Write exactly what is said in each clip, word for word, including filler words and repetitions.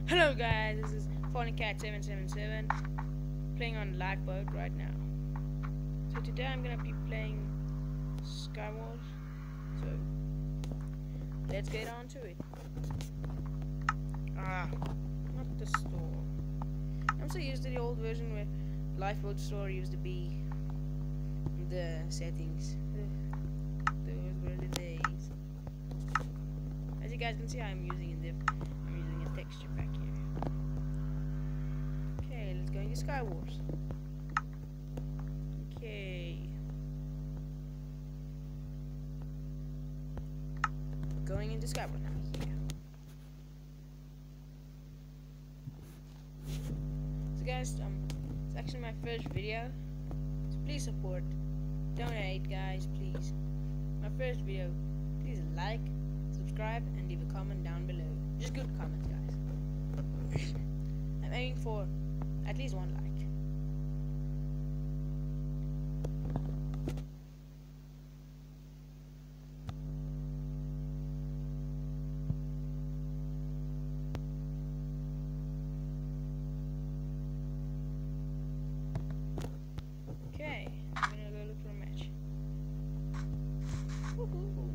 Hello guys, this is Falling Cat seven seven seven playing on Lifeboat right now. So today I'm gonna be playing Skywars. So let's get on to it. Ah, not the store. I'm so used to the old version where Lifeboat store used to be the settings. Those were the days. As you guys can see, I'm using a diff. I'm using a texture pack here. Okay, let's go into Skywars. Okay. Going into Skywars now. Yeah. So guys, um, it's actually my first video. So please support. Donate, guys, please. My first video. Please like, subscribe, and leave a comment down below. Just good comments, guys. I'm aiming for at least one like. Okay, I'm gonna go look for a match. Woohoo!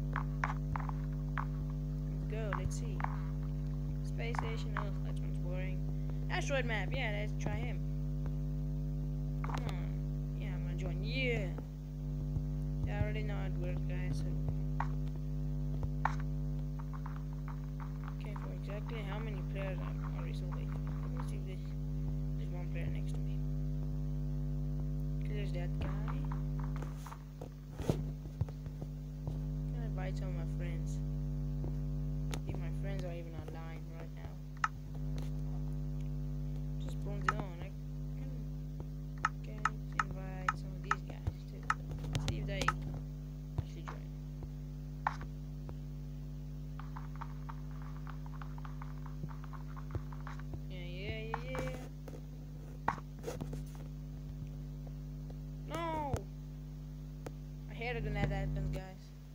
Let's go, let's see. Space station, oh, that one's boring. Asteroid map, yeah, let's try him. Come on. Yeah, I'm gonna join. Yeah! Yeah, I already know how it works, guys, so. Okay, for exactly how many players I'm already still waiting. Let me see if there's, there's one player next to me. Okay, there's that guy. I'm gonna invite some of my friends. If my friends are even online right now. Just bronze it on. I can get invite some of these guys too. See if they actually join. Yeah, yeah, yeah, yeah. No! I hate it when that happens, guys.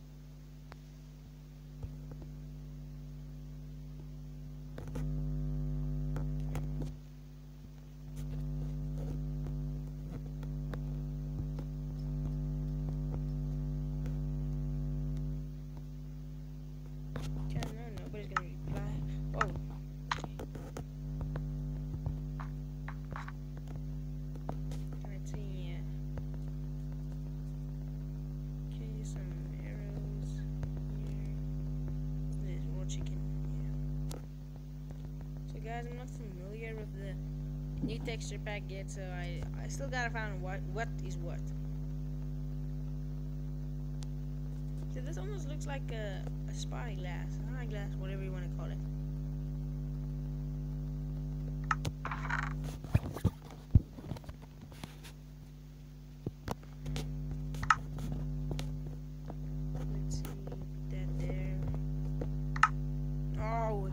Okay, no, nobody's gonna reply. Oh. Let's see, yeah. Okay, some arrows here. There's raw chicken, yeah. So guys, I'm not familiar with the new texture pack yet, so I, I still gotta find what what is what. So this almost looks like a, a spyglass, an eyeglass, whatever you want to call it. Let's see, put that there. Oh!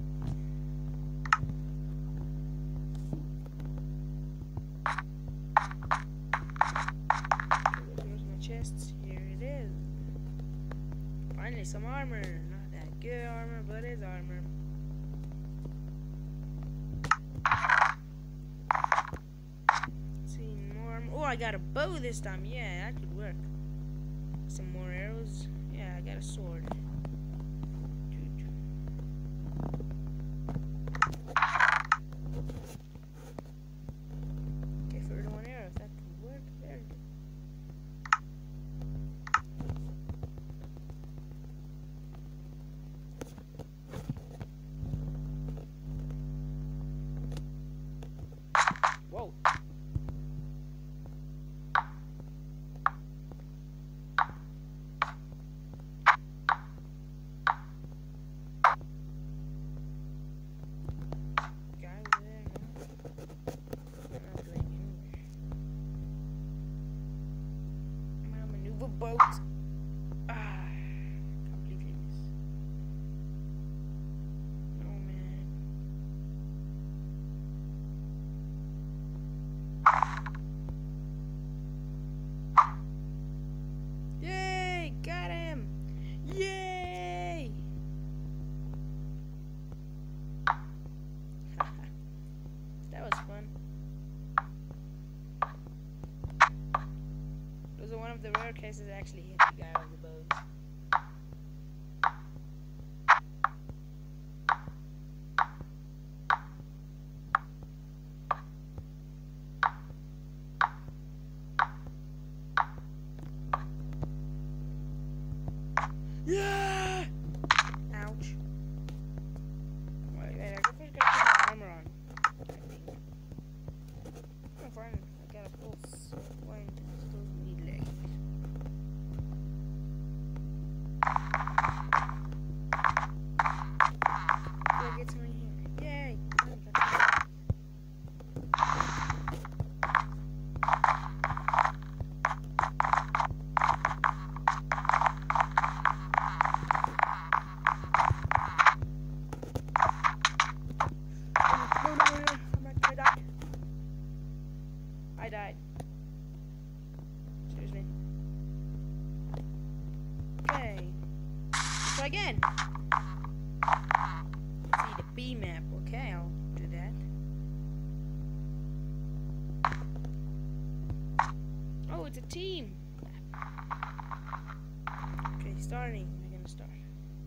There's my chests. Here it is. Finally, some armor. Not that good armor, but it's armor. Let's see, more armor. Oh, I got a bow this time. Yeah, that could work. Some more arrows. Yeah, I got a sword. Okay, thirty-one arrows. That could work. Very good. Whoa. Guy over there, no? I'm not playing anywhere. I'm gonna maneuver boat. Ah, completely miss. No, man. Yay! Got him! Yay! case it actually hit the guy with the bows. Yeah! Ouch. Wait, wait, I first gotta put my armor on. I think. Oh, fine. I got a full swing. I still need legs. Do I get some in here? Yay! I died. Seriously. Okay. Let's try again. Let's see the B map. Okay, I'll do that. Oh, it's a team. Okay, starting. We're gonna start.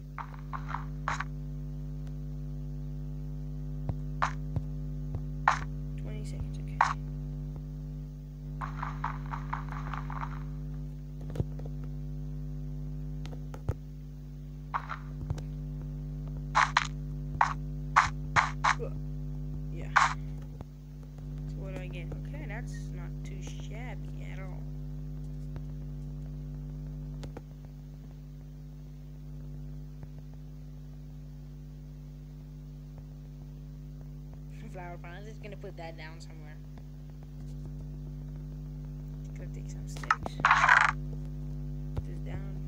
Twenty seconds. Okay. Yeah. So what do I get? Okay, that's not too shabby at all. Flower pot. I'm just gonna put that down somewhere. Gotta take some sticks. Put this down.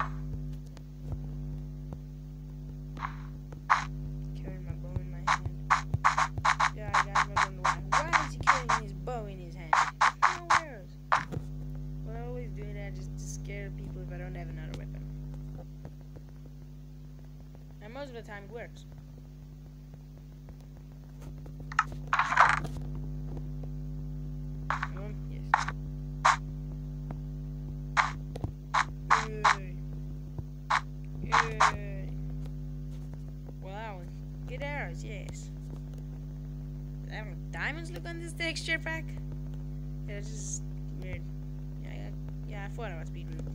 Carrying my bow in my hand. Yeah, guys, I'm wondering why. Why is he carrying his bow in his hand? No arrows. Well, I always do that just to scare people if I don't have another weapon. And most of the time it works. Um, yes. Yay. Yay. Wow. Good arrows, yes. I have diamonds look on this texture pack? Yeah, it's just weird. Yeah, yeah, yeah, I thought I was being rude.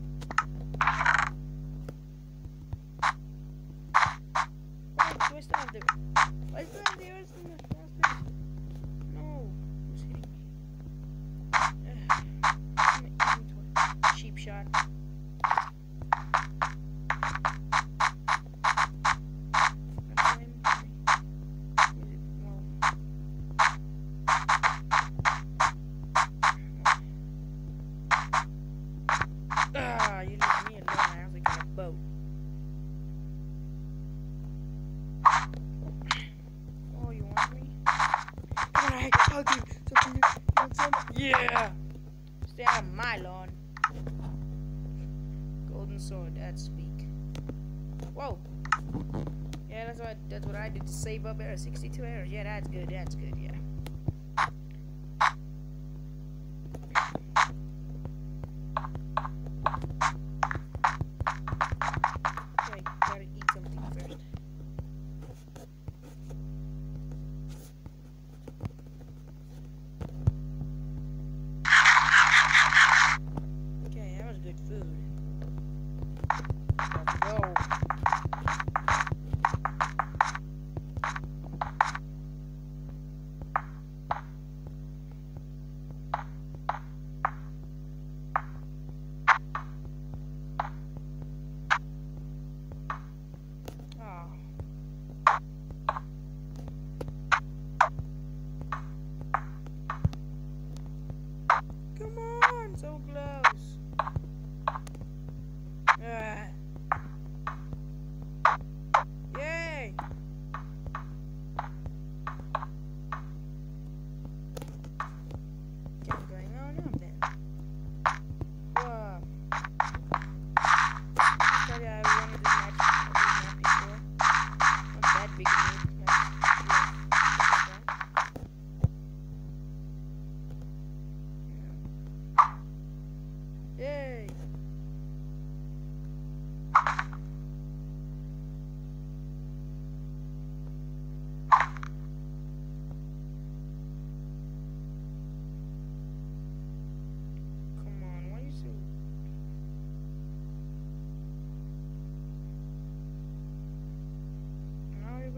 Why do I still have the... Why do I still have the arrows in the first place? No. Who's hitting me? Ugh. My inventory. Cheap shot. Ah, you leave me alone. I also got a boat. Oh, you want me? Come on, I'll do something. You want some? Yeah! Stay out of my lawn. Golden sword, that's weak. Whoa! Yeah, that's what that's what I did to save up arrows. sixty-two arrows. Yeah, that's good. That's good. Yeah. Okay, gotta eat something first. Okay, that was good food. Let's go.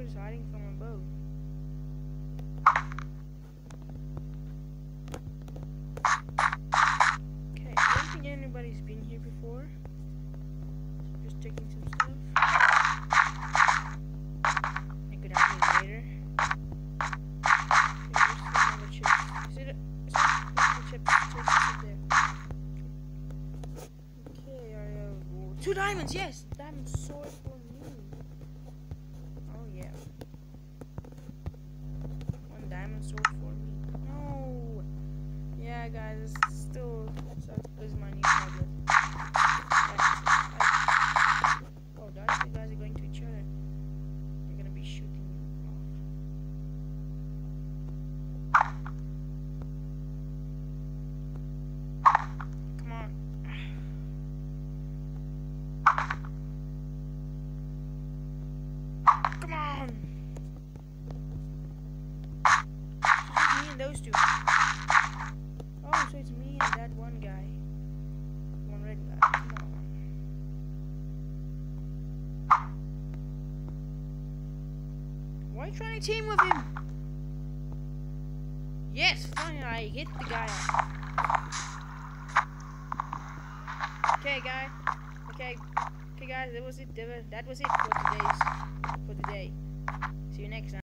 just hiding from a boat. Okay, I don't think anybody's been here before. Just taking some stuff. I could have it later. Okay, where's another chip? Is it? A, is it? Where's the chip? Chip up there. Okay, I have two diamonds. Yes, diamond sword for me. Oh yeah. One diamond sword for me. No. Yeah, guys, it's still so this is my new tablet. I, oh, guys, you guys are going to each other. They're gonna be shooting you off. Come on. Come on. So it's me and those two. Oh, so it's me and that one guy. One red guy. Come on. Why are you trying to team with him? Yes, finally I hit the guy up. Okay, guy. Okay, okay, guys. That was it. That was it for today's for today. See you next time.